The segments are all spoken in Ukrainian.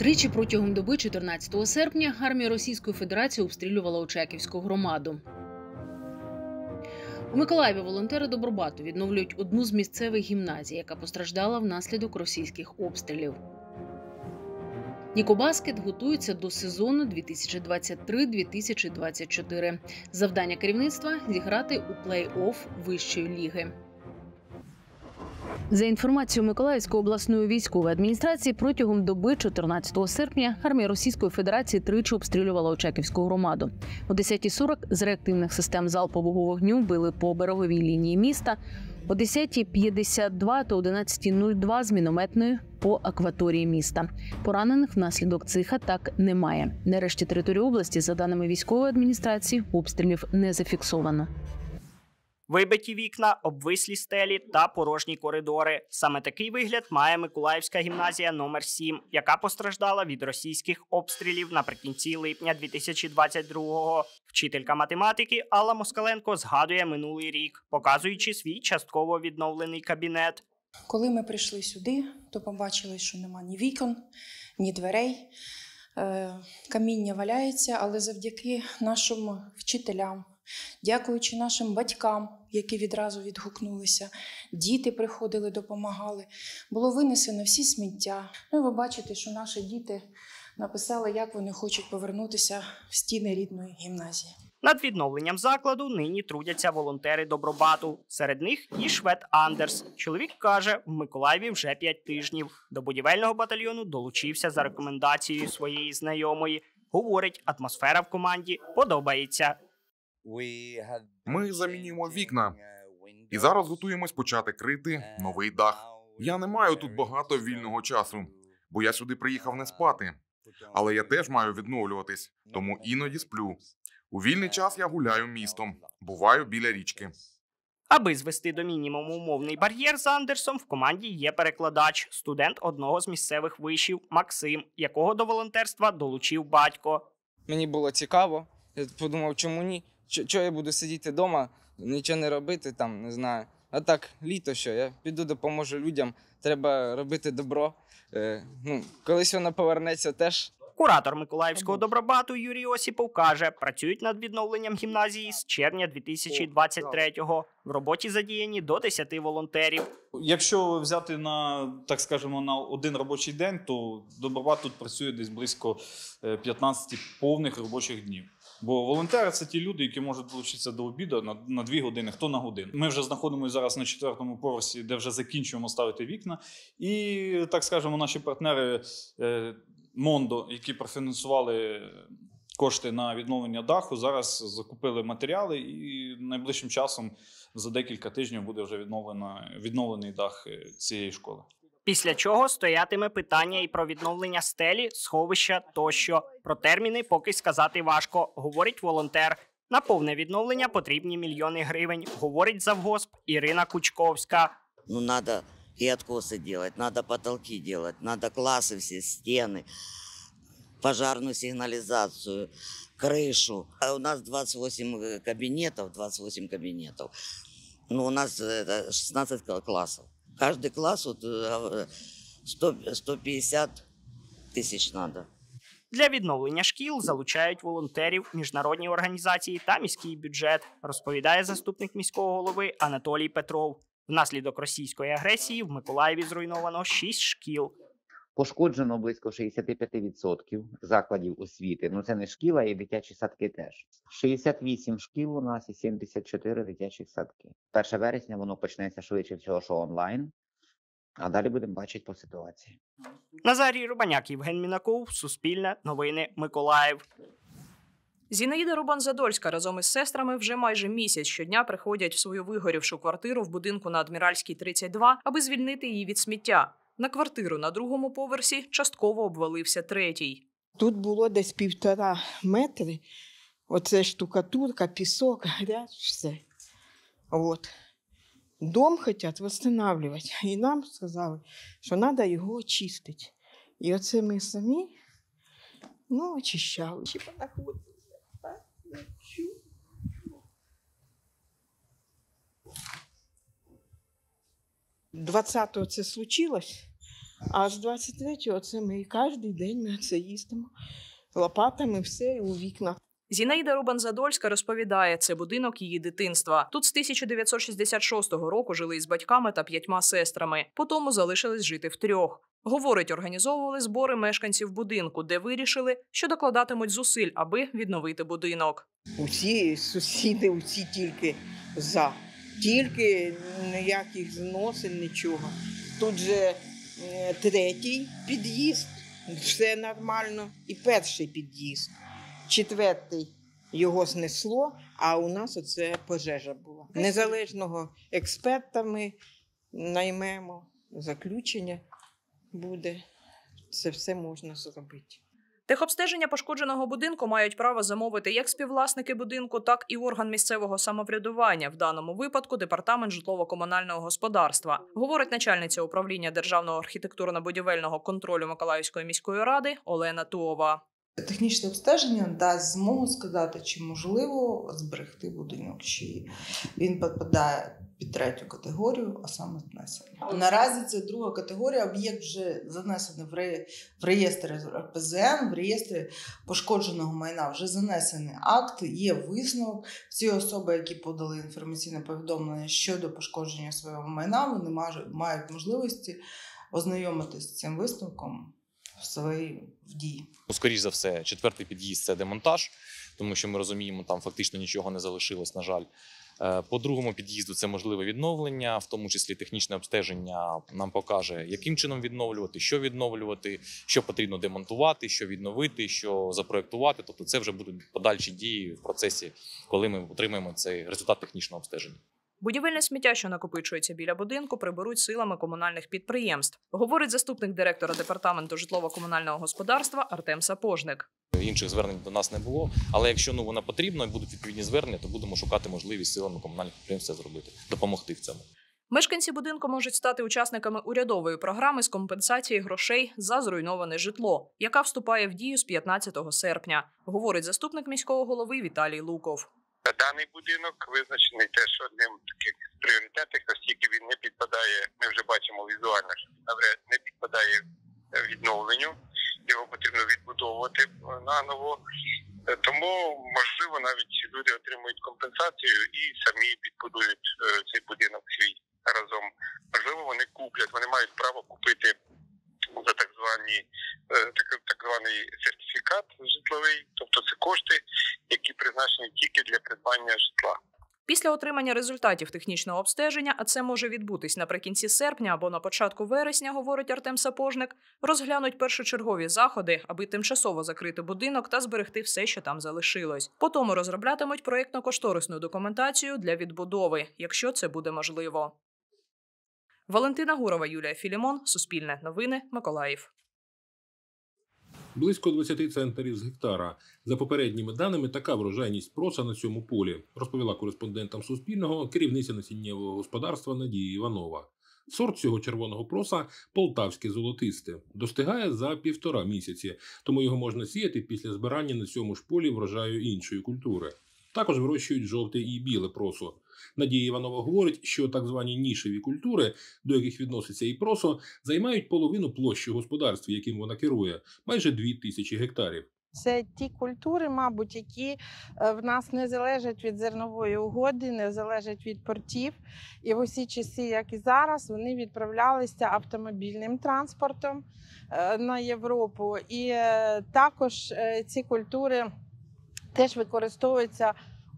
Тричі протягом доби 14 серпня армія Російської Федерації обстрілювала Очаківську громаду. У Миколаєві волонтери Добробату відновлюють одну з місцевих гімназій, яка постраждала внаслідок російських обстрілів. Нікобаскет готується до сезону 2023-2024. Завдання керівництва – зіграти у плей-офф вищої ліги. За інформацією Миколаївської обласної військової адміністрації, протягом доби 14 серпня армія Російської Федерації тричі обстрілювала Очаківську громаду. О 10:40 з реактивних систем залпового вогню били по береговій лінії міста, о 10:52 та 11:02 з мінометної по акваторії міста. Поранених внаслідок цих атак немає. Нарешті території області, за даними військової адміністрації, обстрілів не зафіксовано. Вибиті вікна, обвислі стелі та порожні коридори. Саме такий вигляд має Миколаївська гімназія номер 7, яка постраждала від російських обстрілів наприкінці липня 2022-го. Вчителька математики Алла Москаленко згадує минулий рік, показуючи свій частково відновлений кабінет. Коли ми прийшли сюди, то побачили, що нема ні вікон, ні дверей. Каміння валяється, але завдяки нашим вчителям, дякуючи нашим батькам, які відразу відгукнулися, діти приходили, допомагали, було винесено всі сміття. Ну, ви бачите, що наші діти написали, як вони хочуть повернутися в стіни рідної гімназії. Над відновленням закладу нині трудяться волонтери Добробату. Серед них і швед Андерс. Чоловік каже, в Миколаєві вже 5 тижнів. До будівельного батальйону долучився за рекомендацією своєї знайомої. Говорить, атмосфера в команді подобається. Ми замінюємо вікна і зараз готуємось почати крити новий дах. Я не маю тут багато вільного часу, бо я сюди приїхав не спати. Але я теж маю відновлюватись, тому іноді сплю. У вільний час я гуляю містом, буваю біля річки. Аби звести до мінімуму мовний бар'єр з Андерсом, в команді є перекладач, студент одного з місцевих вишів Максим, якого до волонтерства долучив батько. Мені було цікаво, я подумав, чому ні? Чого я буду сидіти вдома, нічого не робити, там, не знаю. А так, літо що, я піду допоможу людям, треба робити добро. Колись воно повернеться теж. Куратор Миколаївського Добробату Юрій Осіпов каже, працюють над відновленням гімназії з червня 2023-го. В роботі задіяні до 10 волонтерів. Якщо взяти так скажемо, на один робочий день, то Добробат тут працює десь близько 15 повних робочих днів. Бо волонтери – це ті люди, які можуть долучитися до обіду на 2 години, хто на годину. Ми вже знаходимося зараз на 4-му поверсі, де вже закінчуємо ставити вікна. І, так скажемо, наші партнери Мондо, які профінансували кошти на відновлення даху, зараз закупили матеріали і найближчим часом за декілька тижнів буде вже відновлений дах цієї школи. Після чого стоятиме питання і про відновлення стелі, сховища тощо. Про терміни поки сказати важко, говорить волонтер. На повне відновлення потрібні мільйони гривень, говорить завгосп Ірина Кучковська. Надо и откосы делать, надо потолки делать, надо классы все, стены, пожарную сигнализацию, крышу. А у нас 28 кабинетов. У нас 16 классов. Каждый класс 150 тысяч надо. Для відновлення шкіл залучають волонтерів, міжнародні організації та міський бюджет, розповідає заступник міського голови Анатолій Петров. Внаслідок російської агресії в Миколаєві зруйновано 6 шкіл. Пошкоджено близько 65% закладів освіти. Це не шкіла, і дитячі садки теж. 68 шкіл у нас і 74 дитячих садки. 1 вересня воно почнеться швидше всього, що онлайн. А далі будемо бачити по ситуації. Назарій Рубаняк, Євген Мінаков, Суспільне, Новини, Миколаїв. Зінаїда Рубан-Задольська разом із сестрами вже майже місяць щодня приходять в свою вигорівшу квартиру в будинку на Адміральській, 32, аби звільнити її від сміття. На квартиру на 2-му поверсі частково обвалився 3-й. Тут було десь 1,5 метри. Оце штукатурка, пісок, грязь, все. Дом хочуть відновлювати. І нам сказали, що треба його очистити. І оце ми самі очищали. 20-го це случилось, А з 23-го це ми кожен день ми це їздимо. Лопатами все у вікна. Зінаїда Рубан-Задольська розповідає, це будинок її дитинства. Тут з 1966 року жили із батьками та 5 сестрами. Потім залишились жити втрьох. Говорить, організовували збори мешканців будинку, де вирішили, що докладатимуть зусиль, аби відновити будинок. Усі сусіди, усі тільки за. Тільки ніяких зносин, нічого. Тут же 3-й під'їзд, все нормально. І 1-й під'їзд. 4-й його знесло, а у нас оце пожежа була. Незалежного експерта ми наймемо, заключення буде. Це все можна зробити. Техобстеження пошкодженого будинку мають право замовити як співвласники будинку, так і орган місцевого самоврядування, в даному випадку Департамент житлово-комунального господарства. Говорить начальниця управління Державного архітектурно-будівельного контролю Миколаївської міської ради Олена Туова. Технічне обстеження дасть змогу сказати, чи можливо зберегти будинок, чи він підпадає під 3-ю категорію, а саме знесення. Наразі це 2-га категорія, об'єкт вже занесений в реєстр РПЗН, в реєстрі пошкодженого майна вже занесений акт, є висновок. Всі особи, які подали інформаційне повідомлення щодо пошкодження свого майна, вони мають можливості ознайомитися з цим висновком в своїй дії. Скоріше за все, 4-й під'їзд – це демонтаж, тому що ми розуміємо, там фактично нічого не залишилось, на жаль. По 2-му під'їзду це можливе відновлення, в тому числі технічне обстеження нам покаже, яким чином відновлювати, що потрібно демонтувати, що відновити, що запроєктувати. Тобто це вже будуть подальші дії в процесі, коли ми отримаємо цей результат технічного обстеження. Будівельне сміття, що накопичується біля будинку, приберуть силами комунальних підприємств, говорить заступник директора Департаменту житлово-комунального господарства Артем Сапожник. Інших звернень до нас не було, але якщо воно потрібно і будуть відповідні звернення, то будемо шукати можливість силами комунальних підприємств це зробити, допомогти в цьому. Мешканці будинку можуть стати учасниками урядової програми з компенсації грошей за зруйноване житло, яка вступає в дію з 15 серпня, говорить заступник міського голови Віталій Луков. Даний будинок визначений теж одним з таких пріоритетних, оскільки він не підпадає, ми вже бачимо візуально, що він не підпадає відновленню, його потрібно відбудовувати наново. Тому, можливо, навіть люди отримують компенсацію і самі підбудують цей будинок свій разом. Можливо, вони куплять, вони мають право купити за так званий сертифікат житловий, тобто це кошти, які призначені тільки для придбання житла. Після отримання результатів технічного обстеження, а це може відбутись наприкінці серпня або на початку вересня, говорить Артем Сапожник, розглянуть першочергові заходи, аби тимчасово закрити будинок та зберегти все, що там залишилось. Потім розроблятимуть проєктно-кошторисну документацію для відбудови, якщо це буде можливо. Валентина Гурова, Юлія Філімон, Суспільне новини, Миколаїв. Близько 20 центнерів з гектара. За попередніми даними, така врожайність проса на цьому полі, розповіла кореспондентам Суспільного керівниця насіннєвого господарства Надія Іванова. Сорт цього червоного проса – полтавське золотисте. Достигає за 1,5 місяці, тому його можна сіяти після збирання на цьому ж полі врожаю іншої культури. Також вирощують жовте і біле просо. Надія Іванова говорить, що так звані нішеві культури, до яких відноситься і просо, займають половину площі господарств, яким вона керує – майже 2000 гектарів. Це ті культури, мабуть, які в нас не залежать від зернової угоди, не залежать від портів. І в усі часи, як і зараз, вони відправлялися автомобільним транспортом на Європу. І також ці культури теж використовуються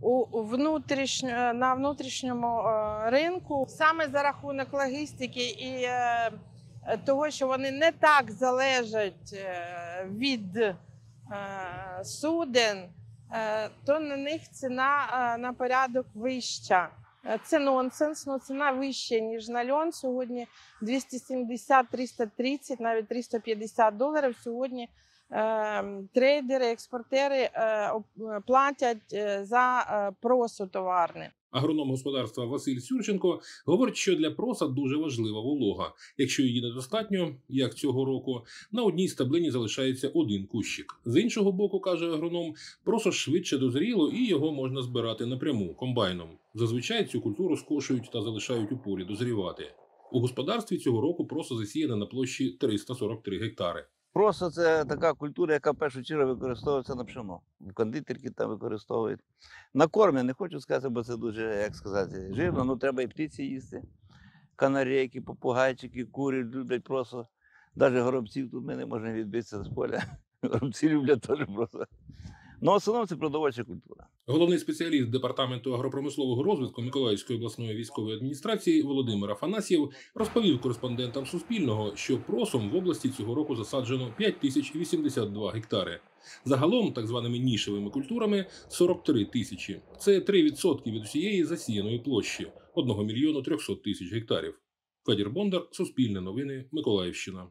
на внутрішньому ринку. Саме за рахунок логістики і того, що вони не так залежать від суден, то на них ціна на порядок вища. Це нонсенс, але ціна вища, ніж на льон. Сьогодні 270, 330, навіть $350. Сьогодні трейдери, експортери платять за просо товарне. Агроном господарства Василь Сюрченко говорить, що для проса дуже важлива волога. Якщо її недостатньо, як цього року, на одній стеблині залишається один кущик. З іншого боку, каже агроном, просо швидше дозріло і його можна збирати напряму, комбайном. Зазвичай цю культуру скошують та залишають у полі дозрівати. У господарстві цього року просо засіяне на площі 343 гектари. Просо – це така культура, яка в першу чергу використовується на пшено. В кондитерки там використовують. На корм я не хочу сказати, бо це дуже, як сказати, жирно. Ну, треба і птиці їсти. Канарейки, попугайчики, кури люблять просо. Навіть горобців тут ми не можемо відбитися з поля. Горобці люблять теж просо. Ну, в основному це продовольча культура. Головний спеціаліст Департаменту агропромислового розвитку Миколаївської обласної військової адміністрації Володимир Афанасьєв розповів кореспондентам Суспільного, що просом в області цього року засаджено 5082 гектари. Загалом, так званими нішевими культурами, 43 тисячі. Це 3% від усієї засіяної площі – 1 мільйону 300 тисяч гектарів. Федір Бондар, Суспільне новини, Миколаївщина.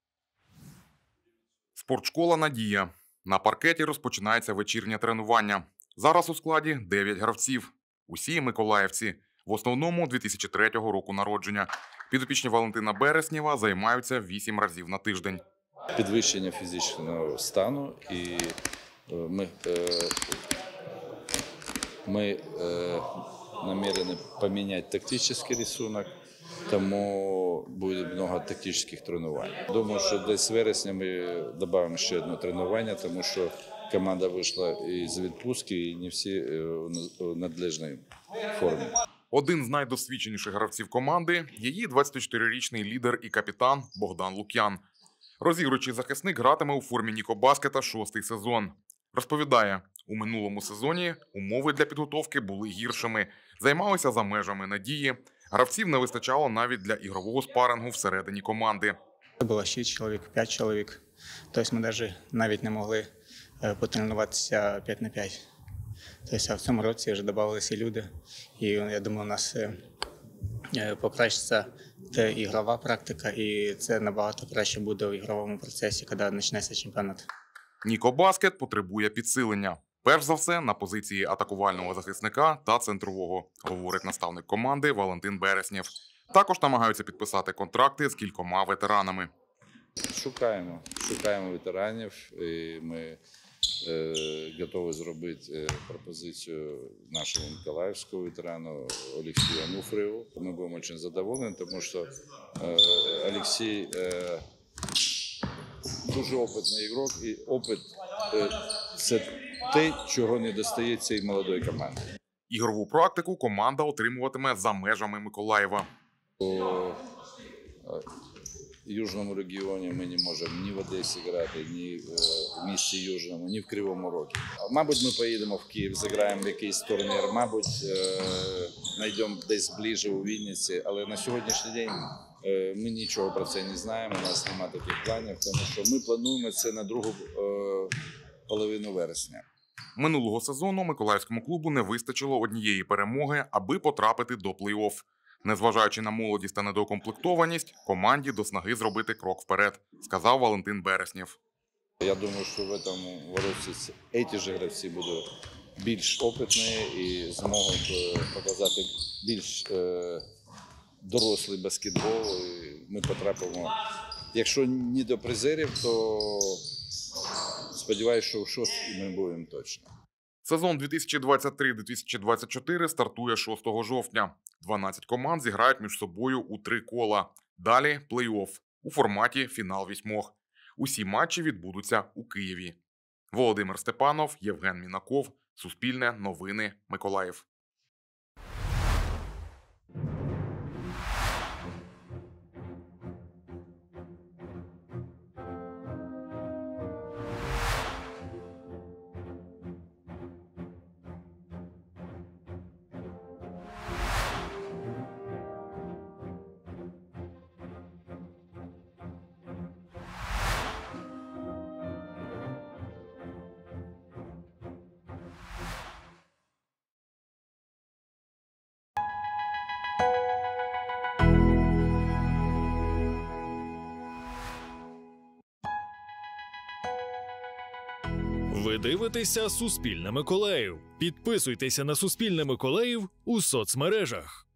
Спортшкола «Надія». На паркеті розпочинається вечірнє тренування. Зараз у складі 9 гравців. Усі миколаївці. В основному 2003 року народження. Підопічні Валентина Береснєва займаються 8 разів на тиждень. Підвищення фізичного стану і ми намірены поміняти тактичний рисунок, тому буде багато тактичних тренувань. Думаю, що десь з вересня ми додамо ще одне тренування, тому що команда вийшла із відпустки і не всі в належній формі. Один з найдосвідченіших гравців команди – її 24-річний лідер і капітан Богдан Лук'ян. Розігруючий захисник гратиме у формі Нікобаскета 6-й сезон. Розповідає, у минулому сезоні умови для підготовки були гіршими. Займалися за межами «Надії». Гравців не вистачало навіть для ігрового спарингу всередині команди. Було 6 чоловік, 5 чоловік. Тобто ми навіть не могли потренуватися 5 на 5. Тобто в цьому році вже додавалися люди. І я думаю, у нас покращиться ігрова практика, і це набагато краще буде в ігровому процесі, коли почнеться чемпіонат. Нікобаскет потребує підсилення. Перш за все, на позиції атакувального захисника та центрового, говорить наставник команди Валентин Береснєв. Також намагаються підписати контракти з кількома ветеранами. Шукаємо ветеранів, і ми готові зробити пропозицію нашому миколаївському ветерану Олексію Ануфриєву. Ми будемо дуже задоволені, тому що Олексій дуже опитний ігрок, і опит – це те, чого не достає цій молодої команді. Ігрову практику команда отримуватиме за межами Миколаєва. У Южному регіоні ми не можемо ні в Одесі грати, ні в місті Южному, ні в Кривому Рогі. Мабуть, ми поїдемо в Київ, зіграємо в якийсь турнір, мабуть, знайдемо десь ближче у Вінниці, але на сьогоднішній день ми нічого про це не знаємо, у нас немає таких планів, тому що ми плануємо це на другу половину вересня. Минулого сезону миколаївському клубу не вистачило однієї перемоги, аби потрапити до плей-офф. Незважаючи на молодість та недоукомплектованість, команді до снаги зробити крок вперед, сказав Валентин Береснєв. Я думаю, що в цьому році ці ж гравці будуть більш опитні і зможуть показати більш дорослий баскетбол. І ми потрапимо, якщо не до призерів, то сподіваюся, що в шостій ми будемо точно. Сезон 2023-2024 стартує 6 жовтня. 12 команд зіграють між собою у 3 кола. Далі плей-офф у форматі фінал 8. Усі матчі відбудуться у Києві. Володимир Степанов, Євген Мінаков, Суспільне новини, Миколаїв. Ви дивитеся «Суспільне Миколаїв». Підписуйтеся на «Суспільне Миколаїв» у соцмережах.